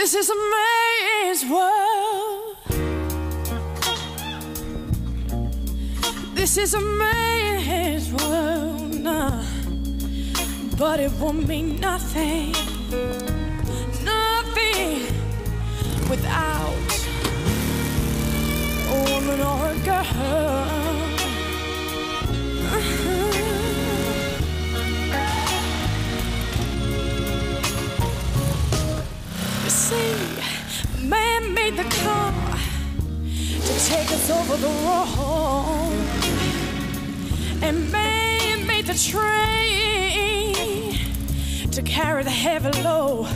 This is a man's world. This is a man's world, nah. But it won't mean nothing, nothing without a woman or a girl. You see, man made the car to take us over the road, and man made the train to carry the heavy load.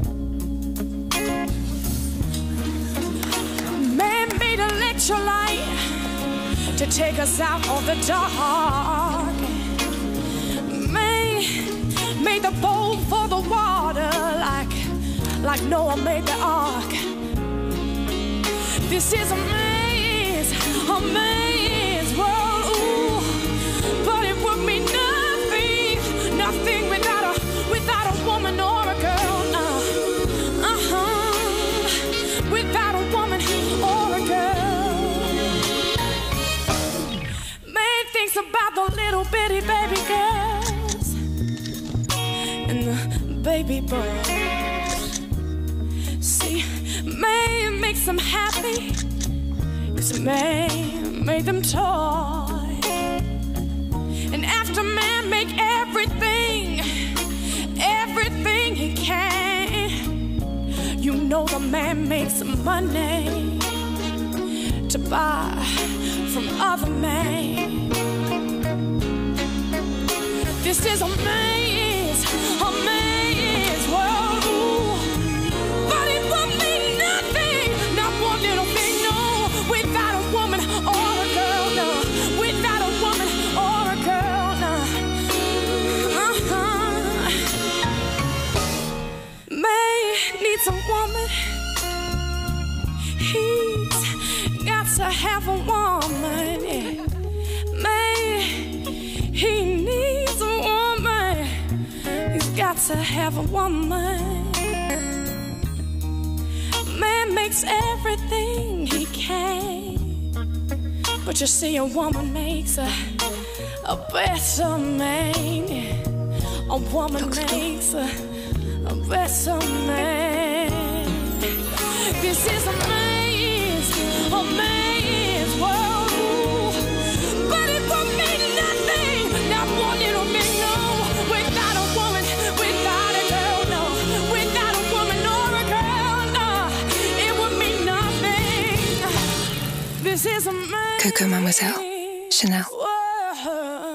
Man made electrolyte to take us out of the dark. Man made the boat for the water like Noah made the ark. This is a man's world, ooh, but it would mean nothing without a woman or a girl, without a woman or a girl. Man thinks about the little bitty baby girls and the baby boys. See, man makes them happy, 'cause man made them toy. And after man make everything he can, you know the man makes some money to buy from other men. This is a man's world, ooh, but it won't mean nothing, not one little thing, no, without a woman or a girl, no, without a woman or a girl, no. Man needs a woman, he's got to have a woman, yeah. Man, he needs a woman, he's got to have a woman. Man makes everything he can, but you see, a woman makes a better man, yeah. A woman makes a better man. This is a man's world, ooh, but it won't mean nothing, not one little bit, no, without a woman, without a girl, no, without a woman or a girl, no, it would mean nothing. This is a man's Coco Mademoiselle, Chanel. world.